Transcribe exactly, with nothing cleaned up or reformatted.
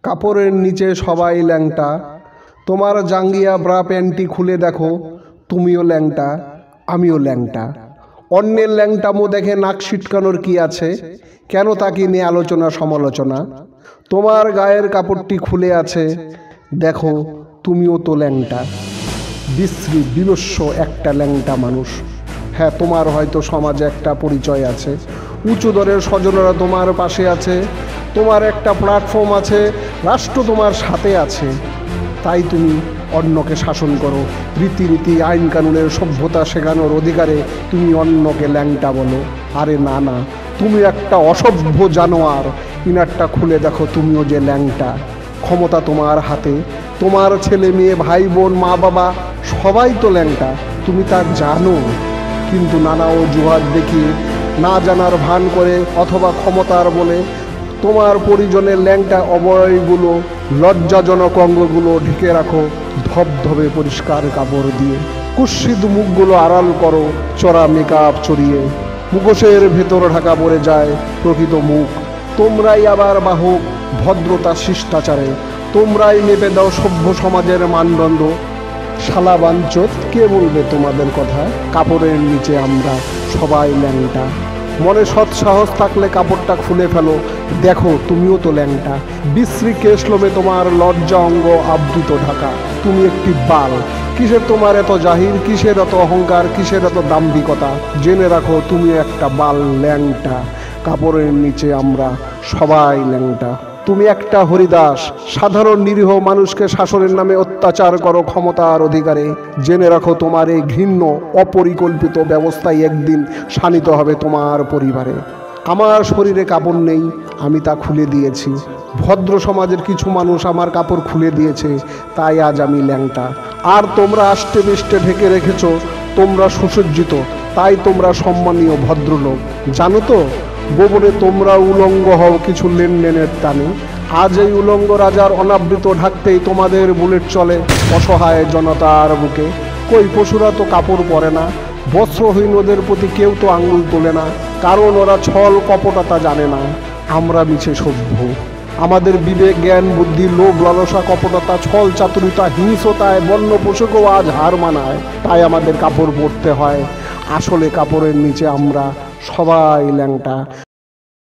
কাপড়ের নিচে সবাই ল্যাংটা। তোমার জাঙ্গিয়া ব্রা প্যান্টটি খুলে দেখো, তুমিও ল্যাংটা, আমিও ল্যাংটা। অন্যের ল্যাংটামো দেখে নাক ছিটকানোর কি আছে? কেন তাকে নিয়ে আলোচনা সমালোচনা? তোমার গায়ের কাপড়টি খুলে আছে, দেখো তুমিও তো ল্যাংটা। বিশ্রী বিনস্ব একটা ল্যাংটা মানুষ। হ্যাঁ, তোমার হয়তো সমাজে একটা পরিচয় আছে, উঁচু দরের স্বজনেরা তোমার পাশে আছে, তোমার একটা প্ল্যাটফর্ম আছে, রাষ্ট্র তোমার সাথে আছে, তাই তুমি অন্যকে শাসন করো। রীতিনীতি আইন কানুনের সভ্যতা শেখানোর অধিকারে তুমি অন্যকে ল্যাংটা বলো। আরে না না, তুমি একটা অসভ্য জানোয়ার। ইনারটা খুলে দেখো, তুমিও যে ল্যাংটা। ক্ষমতা তোমার হাতে, তোমার ছেলে মেয়ে ভাই বোন মা বাবা সবাই তো ল্যাংটা, তুমি তা জানো। কিন্তু নানা অজুহাত দেখিয়ে, না জানার ভান করে অথবা ক্ষমতার বলে তোমার পরিজনের ল্যাংটা অবয়বগুলো, লজ্জাজনক অঙ্গগুলো ঢেকে রাখো ধবধবে পরিষ্কার কাপড় দিয়ে। কুৎসিত মুখগুলো আড়াল করো চড়া মেকআপ চড়িয়ে। মুখোশের ভেতর ঢাকা পড়ে যায় প্রকৃত মুখ। তোমরাই আবার বাহক ভদ্রতা শিষ্টাচারে, তোমরাই মেপে দাও সভ্য সমাজের মানদণ্ড। শালা বাঞ্চোত, কে বলবে তোমাদের কথা? কাপড়ের নিচে আমরা সবাই ল্যাংটা। মনে সৎ সাহস থাকলে কাপড়টা খুলে ফেলো, দেখো তুমিও তো ল্যাংটা। বিশ্রী কেশলোমে তোমার লজ্জা অঙ্গ আবৃত ঢাকা, তুমি একটি বাল। কিসের তোমার এত জাহির, কিসের এত অহংকার, কিসের এত দাম্ভিকতা? জেনে রাখো তুমি একটা বাল, ল্যাংটা। কাপড়ের নিচে আমরা সবাই ল্যাংটা। তুমি একটা হরিদাস, সাধারণ নিরীহ মানুষকে শাসনের নামে অত্যাচার করো ক্ষমতার অধিকারে। জেনে রাখো তোমার এই ঘৃণ্য অপরিকল্পিত ব্যবস্থায় একদিন শানিত হবে তোমার পরিবারে। আমার শরীরে কাপড় নেই, আমি তা খুলে দিয়েছি। ভদ্র সমাজের কিছু মানুষ আমার কাপড় খুলে দিয়েছে, তাই আজ আমি ল্যাংটা। আর তোমরা আষ্টে পৃষ্ঠে ঢেকে রেখেছ, তোমরা সুসজ্জিত, তাই তোমরা সম্মানীয় ভদ্রলোক। জানো তো, গোবরে তোমরা উলঙ্গ হও কিছু লেনদেনের টানে। আজ এই উলঙ্গ রাজার অনাবৃত ঢাকতেই তোমাদের বুলেট চলে অসহায় জনতার বুকে। কই পশুরা তো কাপড় পরে না, বস্ত্রহীন ওদের প্রতি কেউ তো আঙুল তোলে না, কারণ ওরা ছল কপটতা জানে না। আমরা মিছে সভ্য, আমাদের বিবেক জ্ঞান বুদ্ধি লোভ লালসা কপটতা ছল চাতুরিতা হিংসতায় বন্য পশুকেও আজ হার মানায়, তাই আমাদের কাপড় পরতে হয়। আসলে কাপড়ের নিচে আমরা সবাই ল্যাংটা।